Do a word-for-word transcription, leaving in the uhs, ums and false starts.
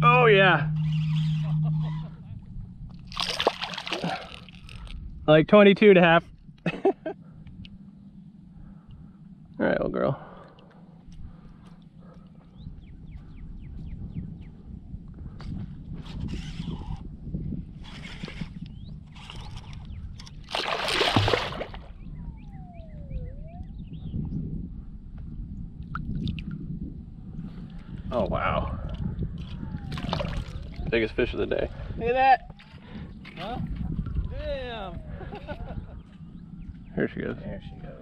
Oh yeah. Like twenty-two and a half. All right, old girl. Oh wow. Biggest fish of the day. Look at that. Huh? Damn. Here she goes. There she goes.